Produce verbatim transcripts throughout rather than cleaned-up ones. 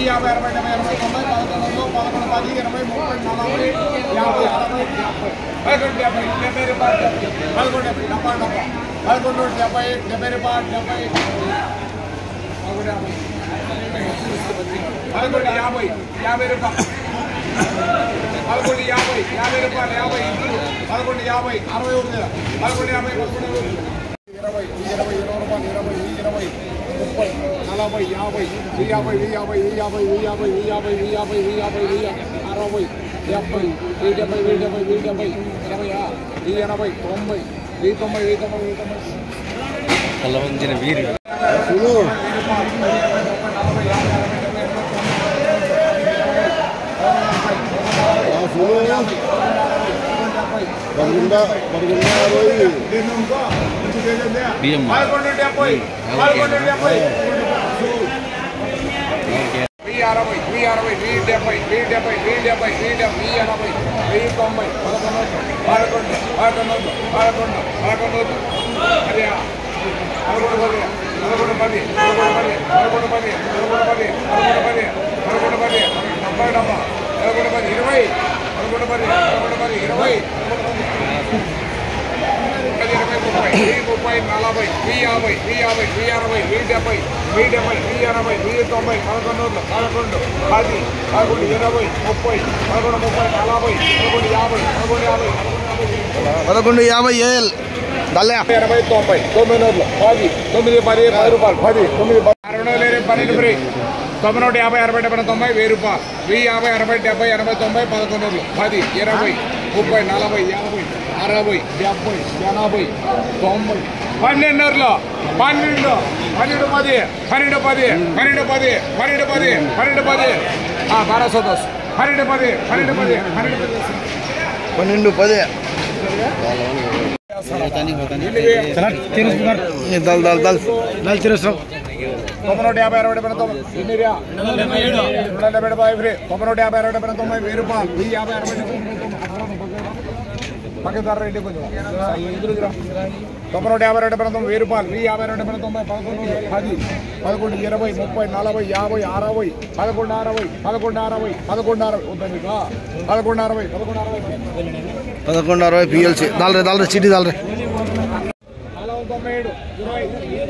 వెయ్యి యాభై అరవై డెబ్బై ఎనభై తొంభై పదకొండు పదకొండు పది ఇరవై ముప్పై నలభై యాభై అరవై డెబ్బై పదకొండు డెబ్బై డెబ్బై రూపాయలు పదకొండు డెబ్బై డెబ్బై డెబ్బై పదకొండు డెబ్బై డెబ్బై రూపాయలు డెబ్బై పదకొండు యాభై యాభై రూపాయలు పదకొండు యాభై యాభై రూపాయలు యాభై ఇంట్లో పదకొండు యాభై అరవై ఒకటి పదకొండు యాభై పదకొండు ఇరవై ఇరవై ఇరవై రూపాయలు ఇరవై ఇరవై ముప్పై నలభై యాభై వెయ్యి యాభై వెయ్యి యాభై వెయ్యి యాభై వెయ్యి యాభై వెయ్యి యాభై వెయ్యి యాభై వెయ్యి యాభై వెయ్యి అరవై డెబ్బై వెయ్యి డెబ్బై వెయ్యి డెబ్బై వెయ్యి డెబ్బై ఎనభై వెయ్యి ఎనభై తొంభై వెయ్యి తొంభై వెయ్యి తొంభై వెయ్యి తొంభై కలవంచిన వీరు వెయ్యి అరవై వెయ్యి అరవై వెయ్యి డెబ్బై వెయ్యి డెబ్బై వెయ్యి డెబ్బై వెయ్యి డెబ్బై వెయ్యి ఎనభై వెయ్యి తొంభై పదకొండు పదకొండు పదకొండు పదకొండు పదకొండు అదే పదకొండు పది పదకొండు పది పదకొండు పది పదకొండు పది పదకొండు పది పదకొండు పది పదకొండు పది డెబ్బై డెబ్బై పదకొండు పది ఇరవై పదకొండు పది పదకొండు పది ఇరవై పది ఇరవై ముప్పై వెయ్యి ముప్పై నలభై వెయ్యి యాభై వెయ్యి యాభై వెయ్యి అరవై వెయ్యి డెబ్బై వెయ్యి డెబ్బై వెయ్యి ఎనభై వెయ్యి తొంభై పదకొండు పదకొండు పది పదకొండు ఇరవై ముప్పై పదకొండు ముప్పై నలభై పదకొండు యాభై పదకొండు యాభై పదకొండు యాభై ఏఎల్ ఎనభై తొంభై తొమ్మిది నూరులు పది తొమ్మిది పది పది రూపాయలు పది తొమ్మిది రెండు వేల పన్నెండు ఫ్రీ తొమ్మిది నూట యాభై అరవై డెబ్బై తొంభై వెయ్యి రూపాయలు వెయ్యి యాభై అరవై డెబ్బై ఎనభై తొంభై పదకొండు నూరులు పది ఇరవై ముప్పై నలభై యాభై అరవై డెబ్బై ఎనభై తొంభై పన్నెండులో పన్నెండు పన్నెండు పది పన్నెండు పది పన్నెండు పది పన్నెండు పది పన్నెండు పది బారా సోదస్ పన్నెండు పది పన్నెండు పది పన్నెండు పది పన్నెండు పది దల్ దల్ దల్ దల్ తిరుస్తాం తొమ్మిది నూట యాభై అరవై డెబ్బై తొమ్మిది ఎన్ని డెబ్బై ఫ్రీ తొమ్మిది నూట యాభై అరవై డెబ్బై తొంభై వెయ్యి రూపాయలు వెయ్యి యాభై అరవై డెబ్బై పక్కదారు రెడ్డి కొంచెం ఎదురుగా తొమ్మిది నూట యాభై రెండు తొమ్మిది వెయ్యి రూపాయలు వెయ్యి యాభై రెండు తొంభై పదకొండు పది పదకొండు ఇరవై ముప్పై నలభై యాభై అరవై పదకొండు అరవై పదకొండు అరవై పదకొండు అరవై ఉంటుంది పదకొండు అరవై పదకొండు అరవై పదకొండు అరవై పిఎల్సి దాల్రే దాల్రే చీటీ దాల్రే నాలుగు తొంభై ఏడు ఇరవై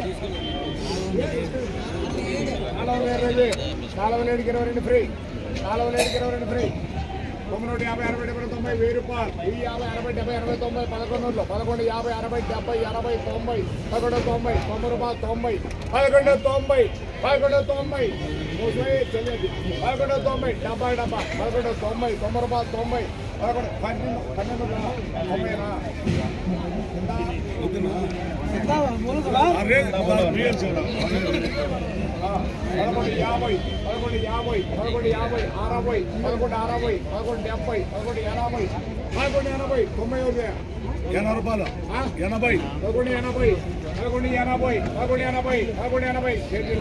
నాలుగు ఇరవై నాలుగు ఏడుకి ఇరవై రెండు ఫ్రీ నాలుగు ఏడుకి ఇరవై రెండు ఫ్రీ తొమ్మిది నూట యాభై అరవై డెబ్బై తొంభై వెయ్యి రూపాయలు వెయ్యి యాభై అరవై డెబ్బై ఎనభై తొంభై పదకొండు పదకొండు యాభై అరవై డెబ్బై ఎనభై తొంభై పదకొండు తొంభై తొంభై రూపాయలు తొంభై పదకొండు తొంభై పదకొండు తొంభై పదకొండు తొంభై డెబ్బై డెబ్బై పదకొండు తొంభై తొంభై రూపాయలు తొంభై పదకొండు పన్నెండు పన్నెండు తొంభైనా పదకొండు యాభై పదకొండు యాభై పదకొండు యాభై అరవై పదకొండు అరవై పదకొండు డెబ్బై పదకొండు ఎనభై పదకొండు ఎనభై తొంభై ఒకటి ఎనభై రూపాయలు ఎనభై పదకొండు ఎనభై పదకొండు ఎనభై పదకొండు ఎనభై పదకొండు ఎనభై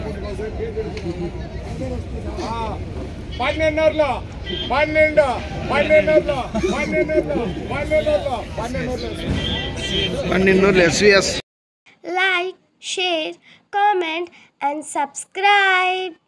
పన్నెండులో పన్నెండు పన్నెండులో పన్నెండులో పన్నెండులో పన్నెండు పన్నెండు SVS Like, share, comment and subscribe.